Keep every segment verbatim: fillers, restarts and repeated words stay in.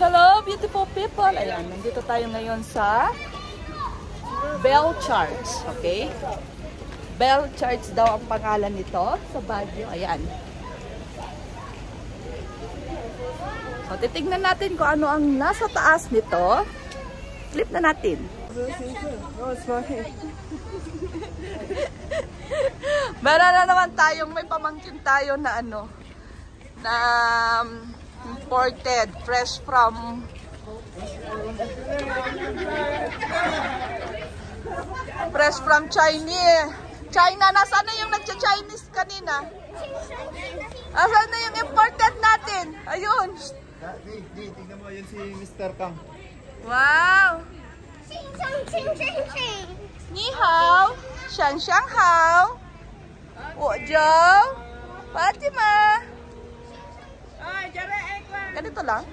Hello, beautiful people! Ayan, nandito tayo ngayon sa Bell Church, okay? Bell Church daw ang pangalan nito sa Baguio. Ayan. So, titignan natin kung ano ang nasa taas nito. Flip na natin. Meron na naman tayong, may pamangkin tayo na ano, na imported, fresh from fresh from China. China, nasaan na yung nagcha-Chinese kanina? Nasaan na yung imported natin? Ayun. Di, di, tingnan mo, yun si Mister Kang. Wow! Ni hao, Shan Shang hao. Wojou, Fatima. Ganito lang.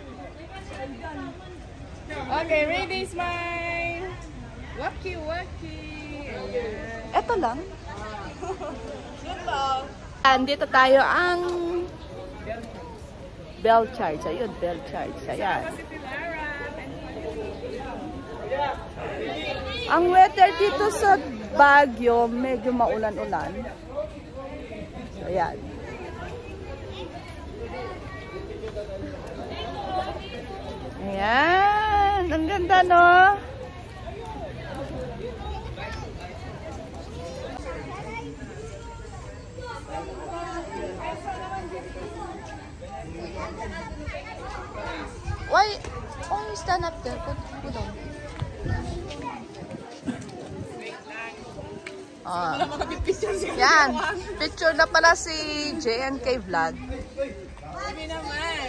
Okay, ready, smile. Waki, waki. Ito lang. Andito tayo ang Bell Church. Ayun, Bell Church. Ayan. Ang weather dito sa Baguio, medyo maulan-ulan. Ayan. Ayan. Ang ganda, no? Why? Oh, you stand up there. Put, put on. Ah. Yan. Picture na pala si J N K Vlog. Hindi naman.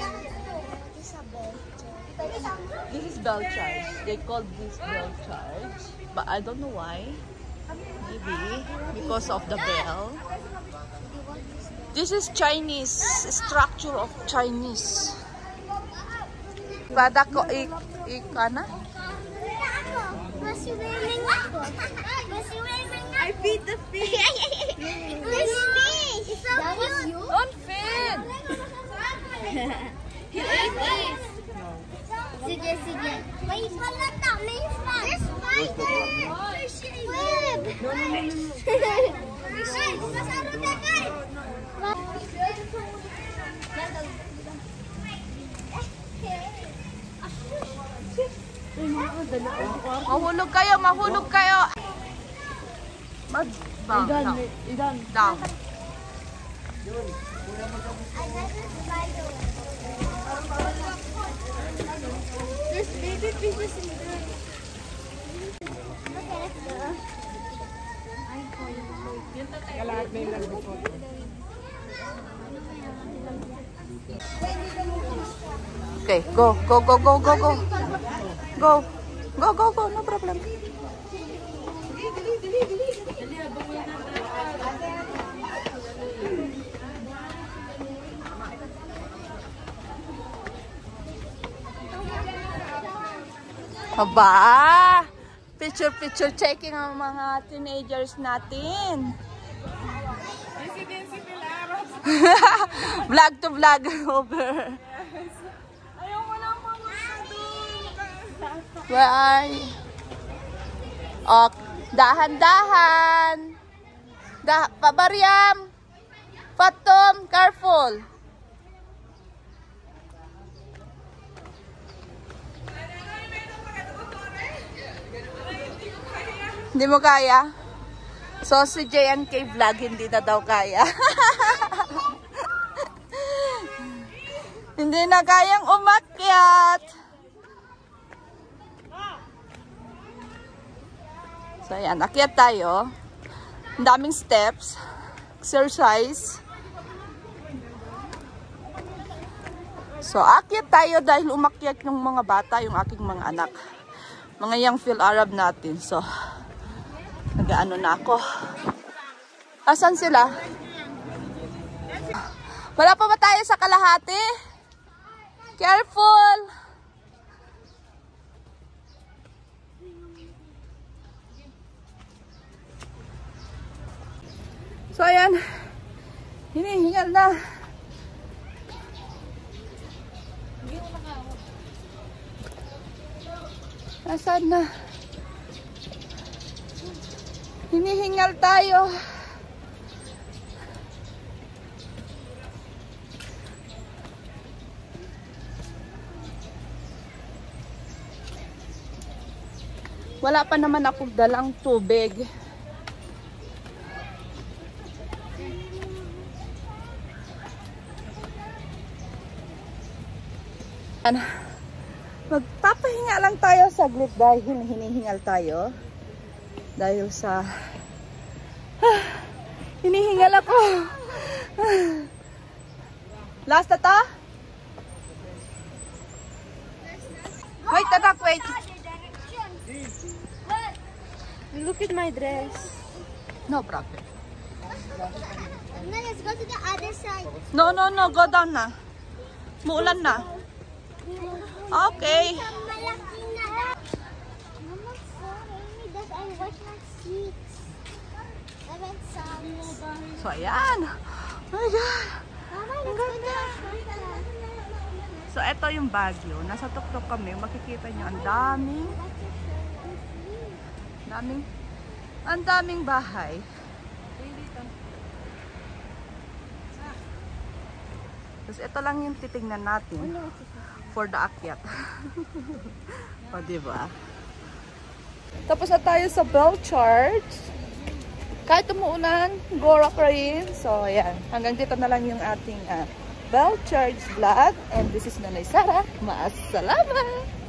This is Bell Church. They call this Bell Church. But I don't know why. Maybe because of the bell. This is Chinese. Structure of Chinese. Pada ko ik ik ana? I feed the fish. This fish. So cute. Don't feed. He ate this. Sige, sige. May palata, may spot. There's spider. Web. No, no, no, no. Masaro na kayo. Mahulog kayo, mahulog kayo. Mag bang down. Idan. Down. There's baby fishes in there. Kalahat na yung nag-report. Okay, go, go, go, go, go, go. Go. Go, go, go, no problem. Aba! Picture-picture taking ang mga teenagers natin. Vlog to vlog over. Ayaw ko lang pumunta doon. Where are you? Oh, dahan-dahan. Da Pabariam. Fatom, careful. Hindi mo kaya? So, si J N K Vlog, hindi na daw kaya. Hindi na kayang umakyat. So, ayan. Akyat tayo. Ang daming steps. Exercise. So, akyat tayo dahil umakyat yung mga bata, yung aking mga anak. Mga young Phil Arab natin. So, nag-ano na ako. Asan sila? Wala pa ba tayo sa kalahati? Careful! So, ayan. Hinihingal na. Nasaan na? Hinihingal tayo. Wala pa naman akong dalang tubig. Magpapahinga lang tayo saglit dahil hinihingal tayo. Dahil sa... Ah, hinihingal ako. Ah. Last na ta? Wait, anak, wait. Look at my dress. No problem. Now let's go to the other side. No, no, no. Go down na. Muulan na. Okay. Malaki na. Mama, sorry. That I wash my sheets. I went some. So, ayan. Oh my God. Mama, let's go to the So, ito yung Baguio. Nasa tuktok kami. Makikita nyo, ang daming, daming, ang daming bahay. Tapos, ito lang yung titingnan natin for the akyat. O, diba? Tapos na tayo sa Bell Church. Kahit umuulan, Gora pa rin. So, ayan. Hanggang dito na lang yung ating uh, Bell Church vlog. And this is Nanay Sara. Maasalama!